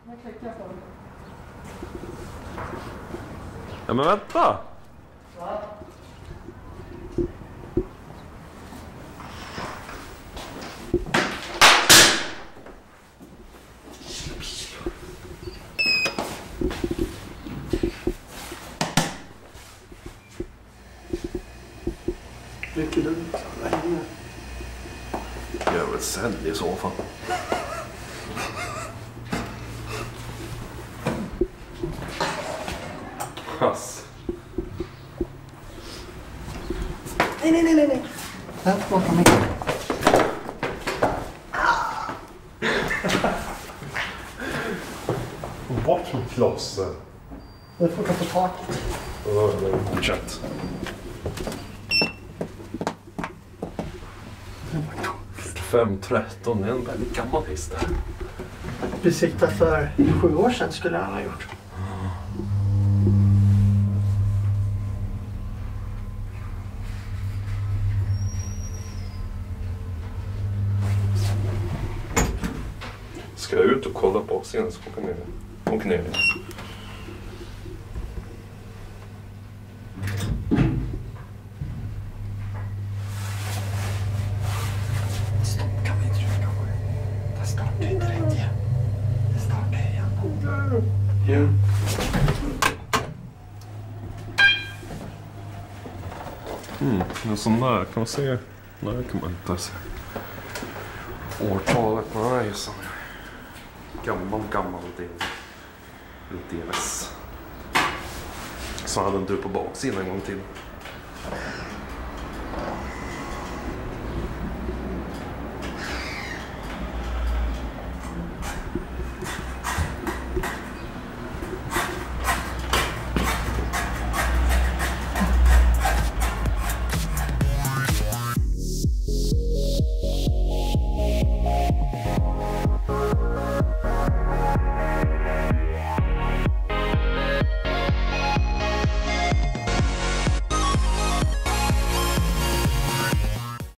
Jag klickar på det. Ja, men vänta! Va? Mycket dumt. Gör ett sälj i så fall. Pass. Nej. Här, bakom mig. Bort med klossen. Det får ta på taket. Fortsätt. 513 är en väldigt gammal hiss där. Besikta för 7 år sedan skulle han ha gjort. Ska jag ut och kolla på sen så åker ner. Stopp, kan vi inte trycka på det? Det startar inte rätt igen. Det startar igen. Ja. En sån där kan man se. Nej, kan man inte se. Årtalet, nej, så gammal DEVE. Så hade du på baksidan en gång till.